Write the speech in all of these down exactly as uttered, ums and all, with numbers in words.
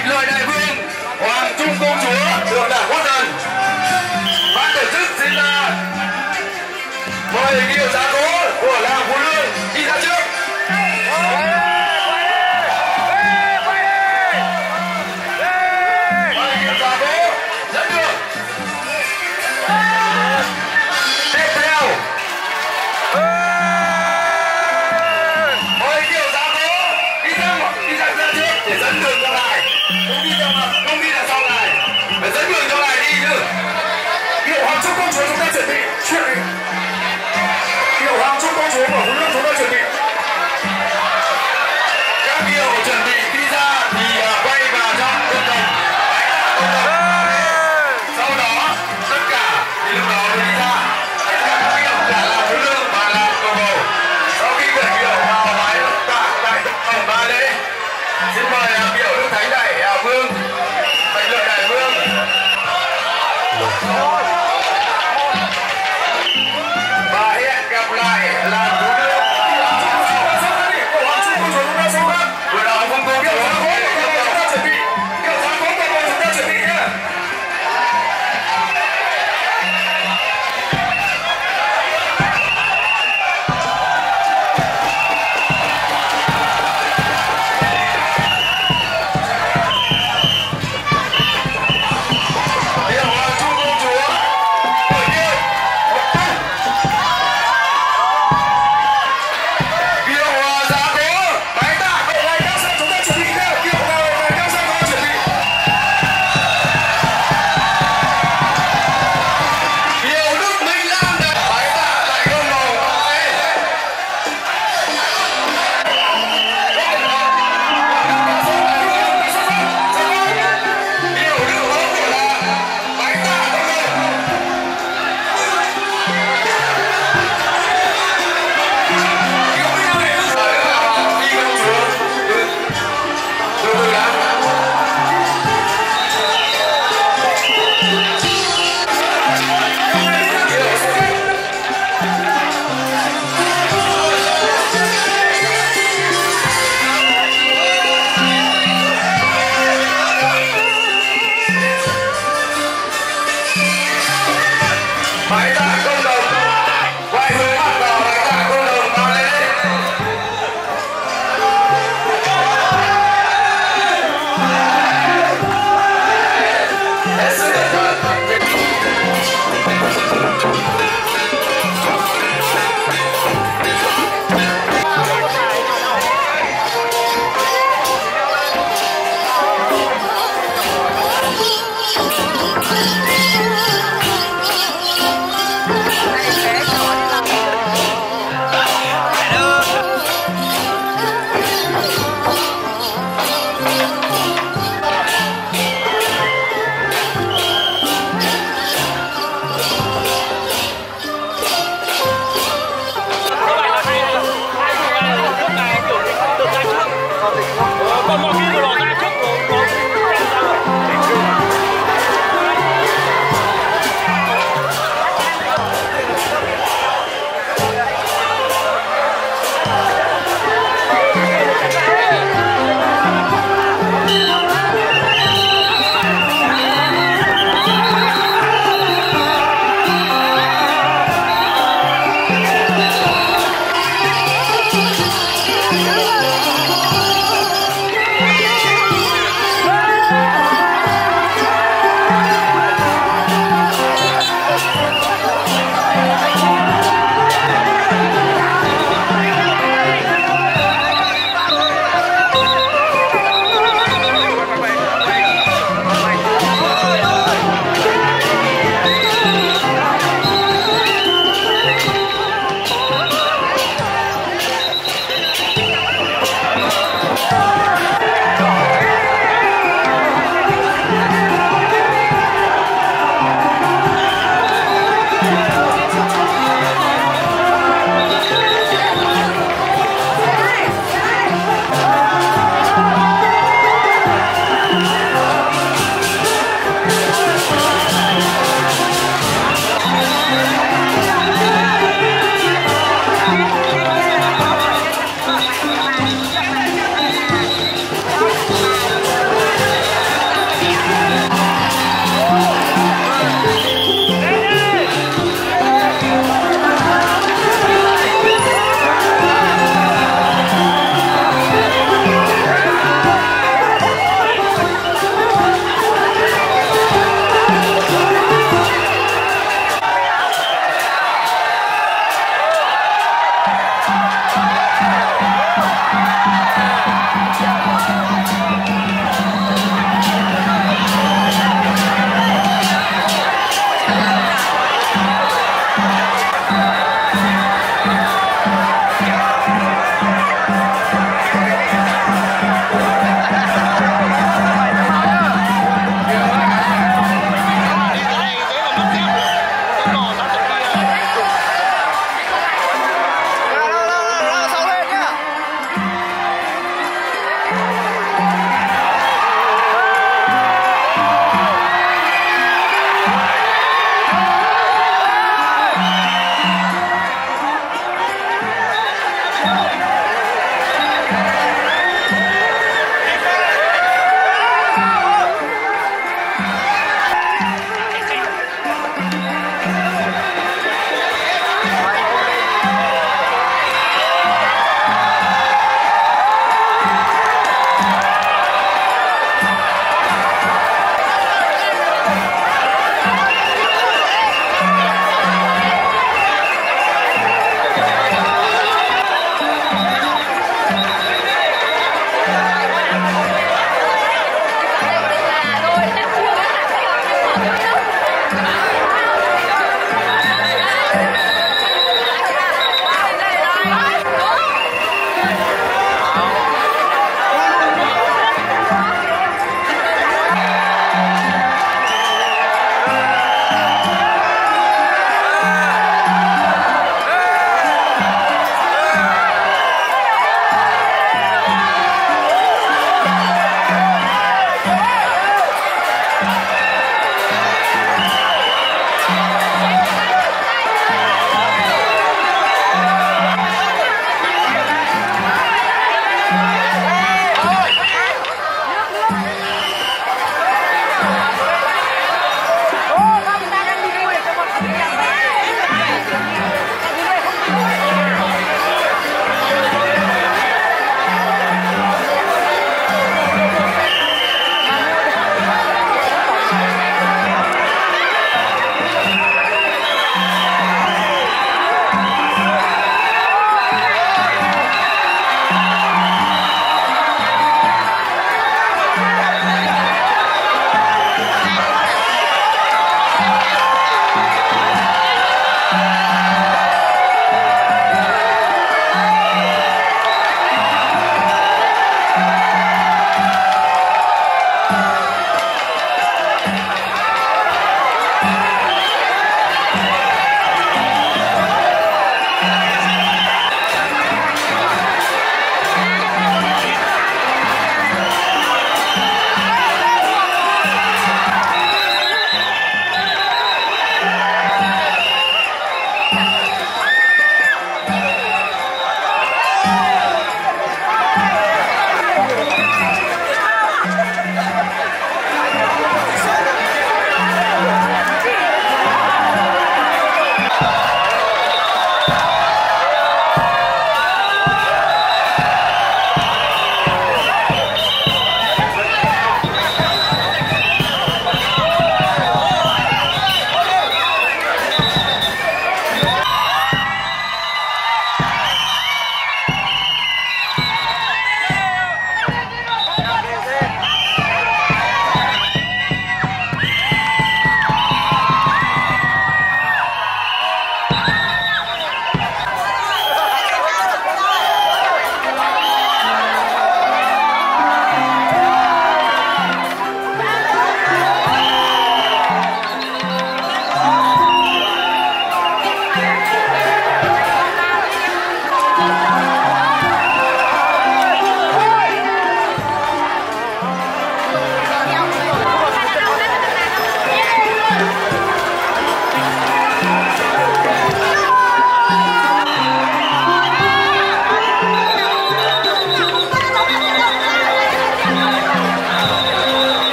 Mệnh Lợi Đại Vương Hoàng Trung Công Chúa được đảng quốc dân. Ban tổ chức xin là mời kiệu giá cố của làng Phú Lương đi ra trước. Mời kiệu giá cố dẫn đường. Tiếp theo mời kiệu giá cố đi ra đi ra ra trước để dẫn đường cho lại. Không đi ra mặt, không đi là sau này. Phải dẫn đường cho lại đi chứ. Kiệu Hoàng Trung Công Chúa chúng ta chuẩn bị chuyện đi. Kiệu Hoàng Trung Công Chúa của Phú Lương chúng ta chuẩn bị. Các kiệu chuẩn bị đi ra thì quay vào trong cộng đồng. Sau đó tất cả thì lúc đó mới đi ra. Các kiệu cả là Phú Lương và là Cầu Bầu. Sau khi gửi kiệu vào bái tại tại tổng ba lễ, xin mời kiệu Đức Thánh Đại Vương Mệnh Lợi Đại Vương.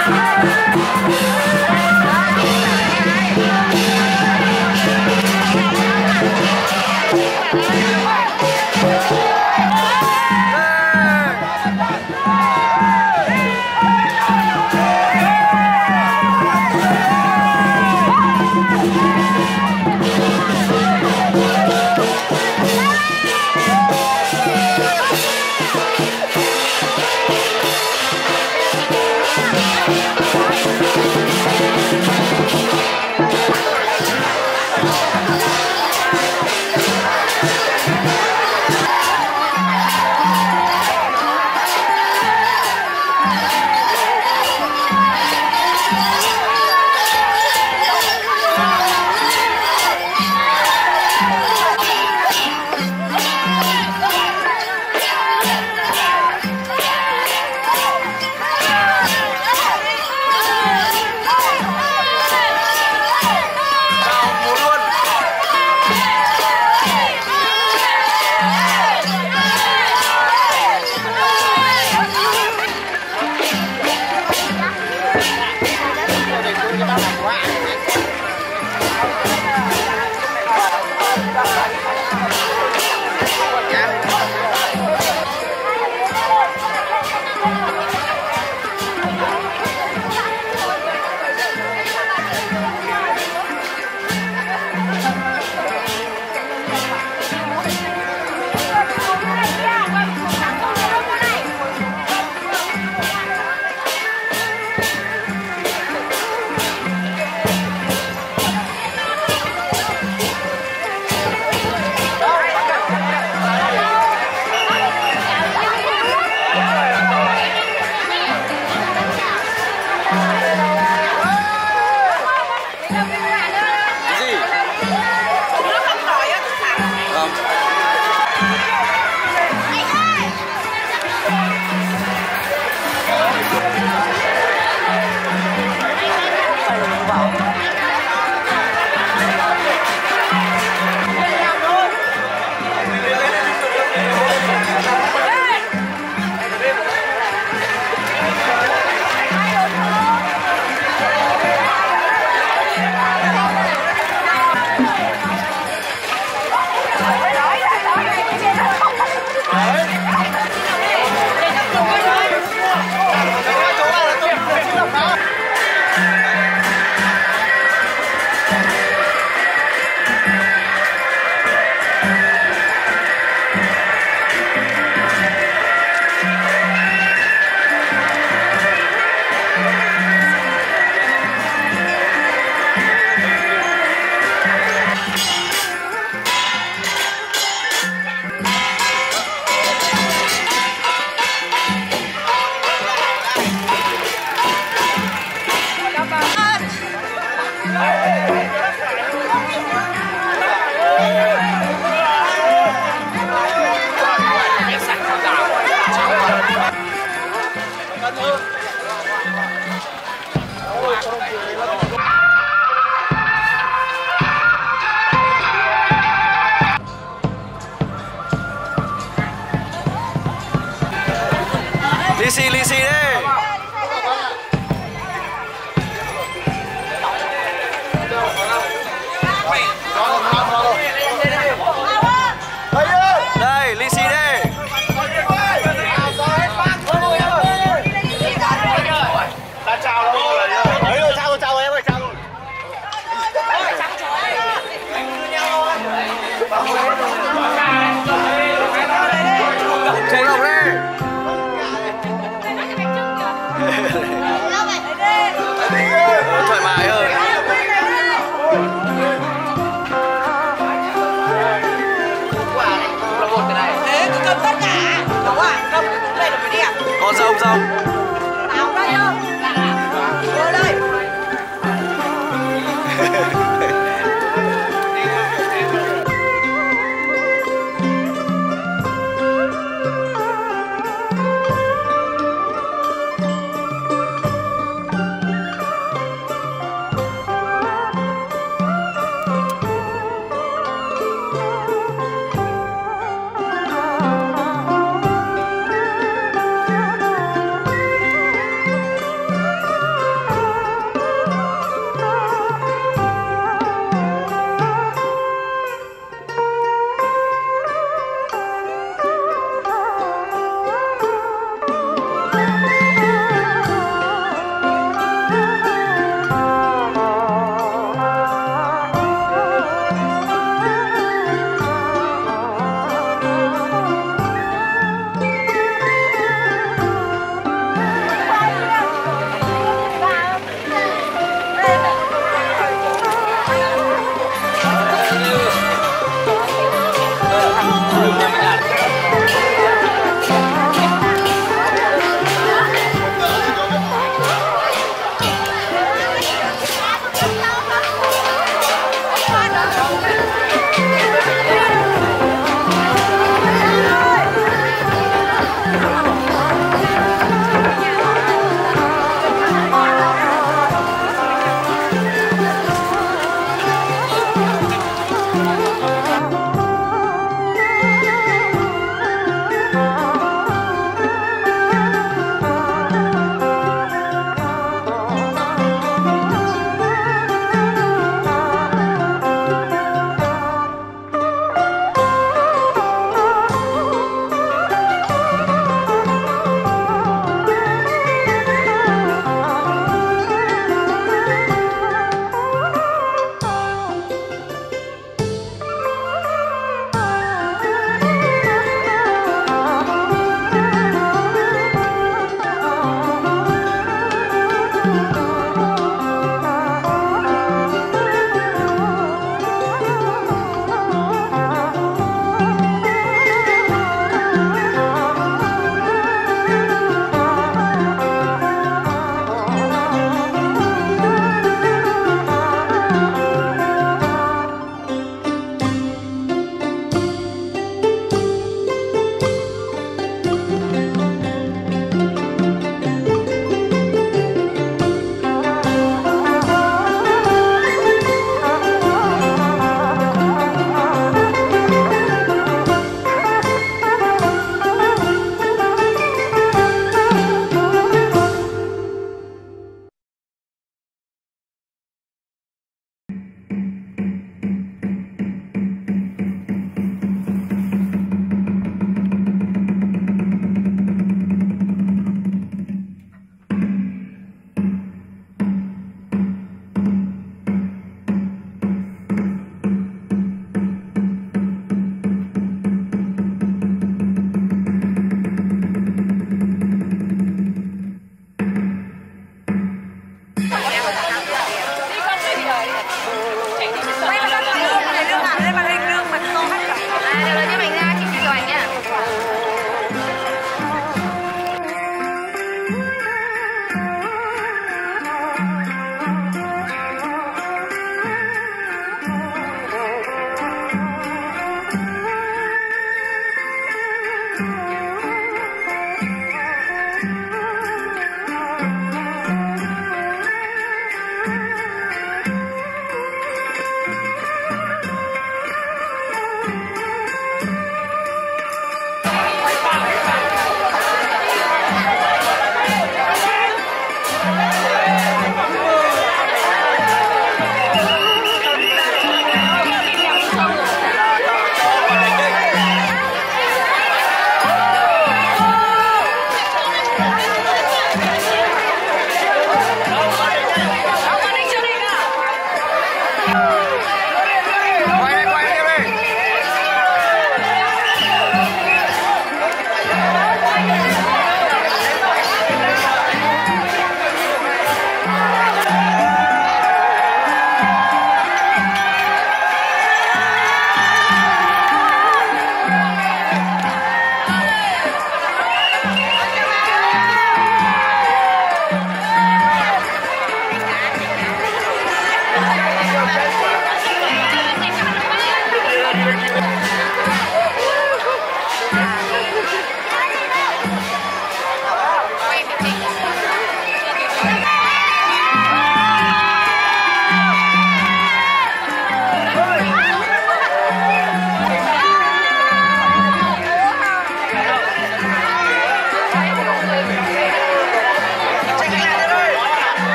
Lì xì lì xì đi. Đây, lì xì đi. Ta chào đâu rồi. Đấy rồi, chào rồi, chào rồi em ơi, chào rồi. Chạy đồng đi. Thoải mái hơn. Là một cái này. Thế cứ cầm tất cả. Đúng à? Cầm đây là cái đẹp. Con rồng rồng. Tao đây không? Vô đây.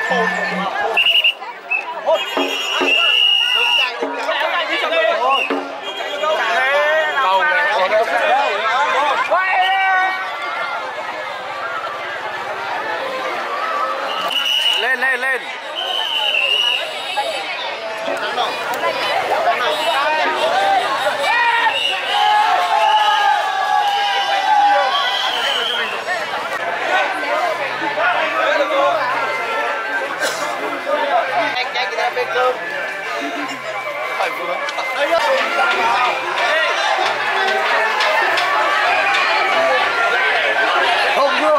lên lên lên không được.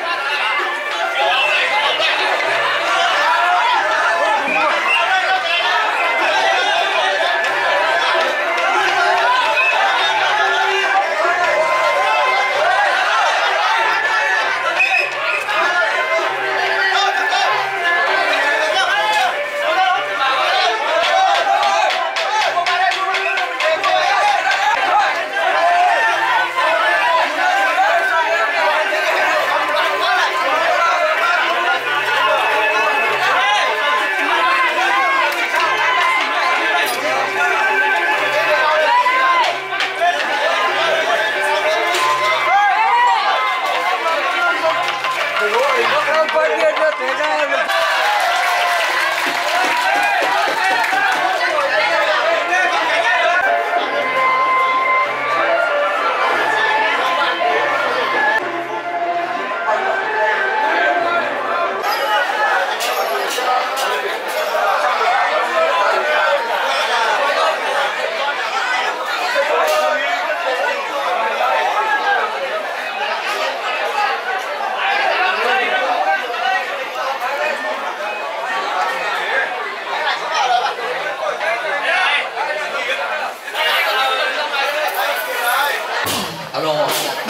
Alo.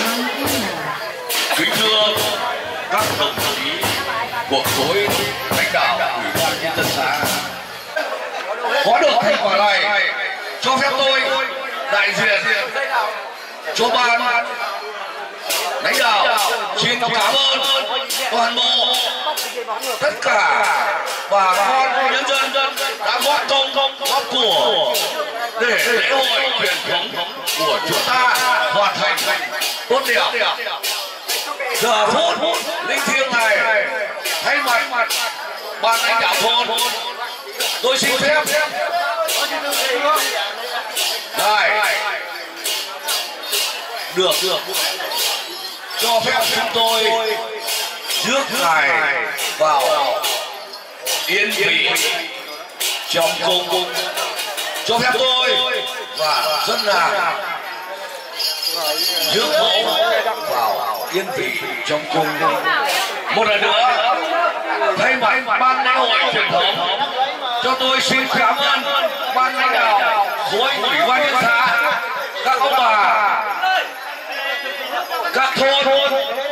Kính thưa các đồng chí của khối lãnh đạo Ủy ban nhân dân xã, có được thành quả này cho phép tôi đại diện cho ban lãnh đạo xin cảm ơn toàn bộ tất cả bà con nhân dân đã góp công góp của để lễ hội truyền thống của chúng ta hoàn thành tốt đẹp. Giờ phút linh thiêng này, thay mặt ban lãnh đạo thôn, tôi xin phép này được được cho phép chúng tôi rước ngài vào yên vị trong cung, cho phép tôi và dân làng rước mẫu vào yên vị trong cung. Một lần nữa, thay mặt ban lễ hội truyền thống, cho tôi xin cảm ơn ban lãnh đạo khối ủy ban nhân xã, các ông bà, các thôn.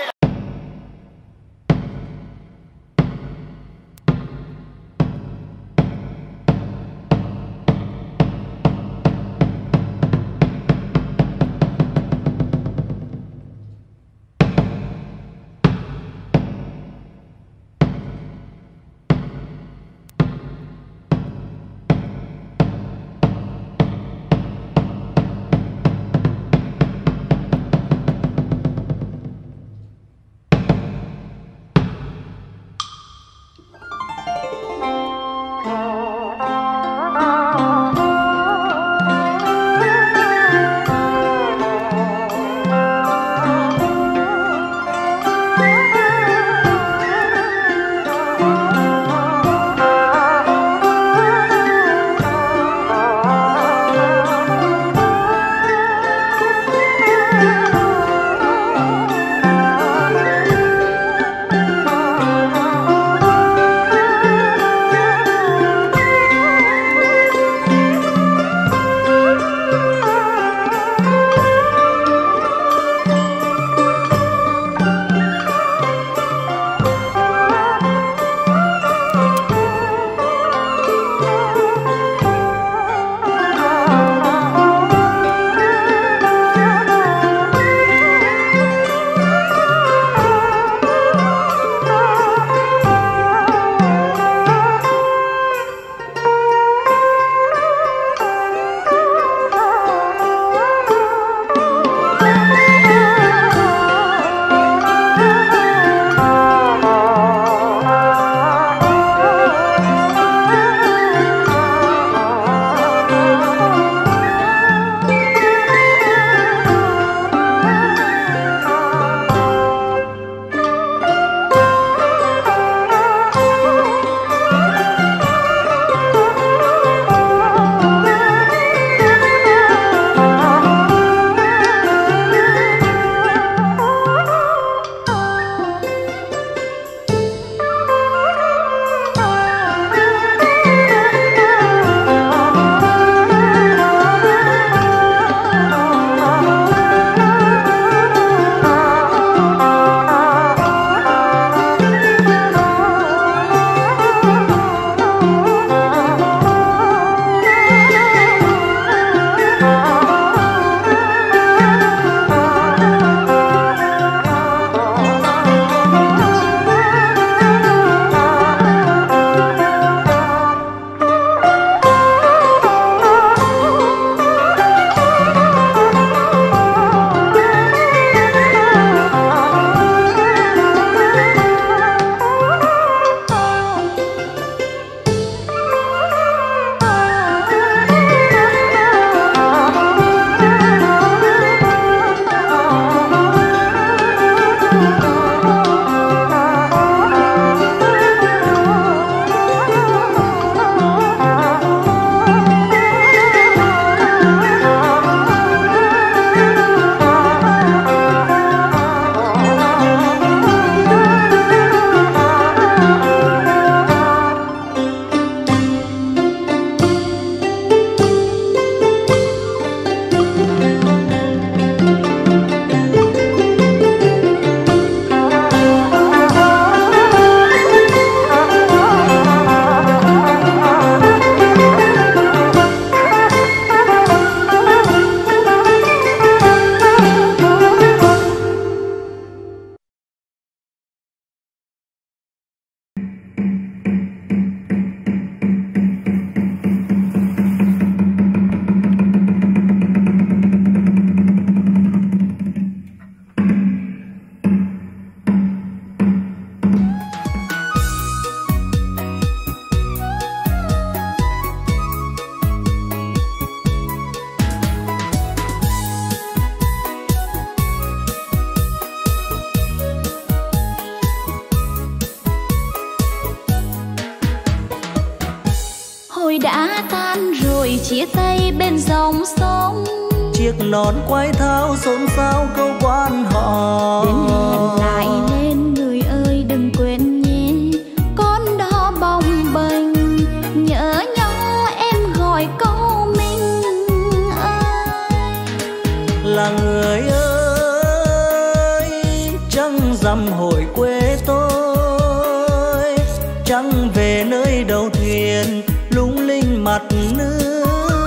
chia tay bên dòng sông. Chiếc nón quay thao xôn xao câu quan họ. Đến hẹn lại nên người ơi đừng quên nhé, con đó bồng bềnh nhớ nhau em gọi câu mình ơi. Là người ơi trăng rằm hồi quê tôi, trăng về nơi đầu thuyền lung linh mặt nước.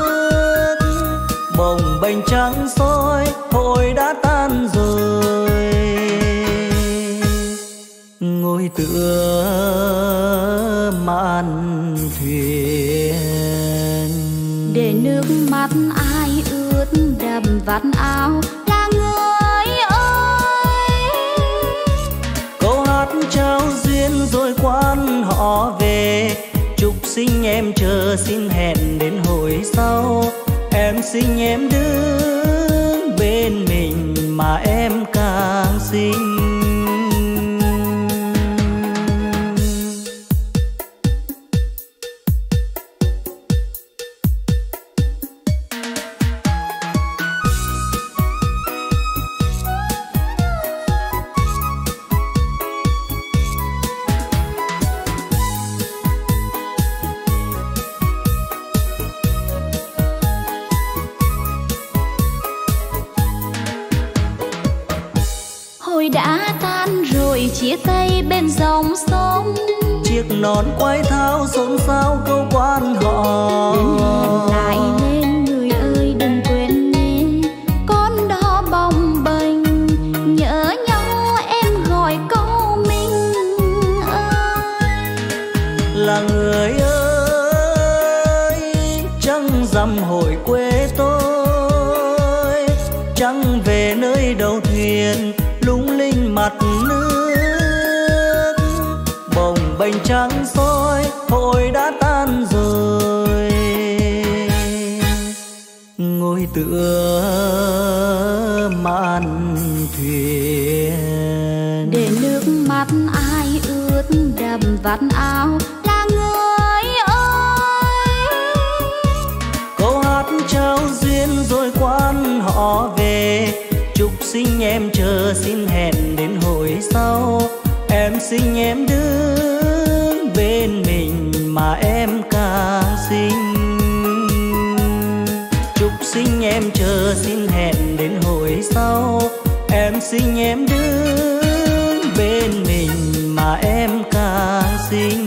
Bồng bềnh trắng soi hội đã tan rồi, ngồi tựa mạn thuyền. Để nước mắt ai ướt đầm vạt áo là người ơi. Câu hát trao duyên rồi quan họ về, chúc sinh em chờ xin hẹn đến hồi sau. Em xinh em đứng bên mình mà em càng xinh. Đã tan rồi chia tay bên dòng sông. Chiếc nón quay thao xôn xao câu quan họ. Đến hẹn lại nên người ơi đừng quên nhé, con đó bồng bềnh nhớ nhau em gọi câu mình ơi. Là người ơi trăng rằm hồi quê tôi, trăng về nơi đầu thuyền lung linh mặt nước. Bồng bềnh trắng soi hội đã tan rồi, ngồi tựa mạn thuyền. Để nước mắt ai ướt đầm vạt áo là người ơi. Câu hát trao duyên rồi quan họ về, chúc sinh em chờ xin hẹn đến hồi sau. Em xinh em đứng bên mình mà em càng xinh. Chúc sinh em chờ xin hẹn đến hồi sau. Em xinh em đứng bên mình mà em càng xinh.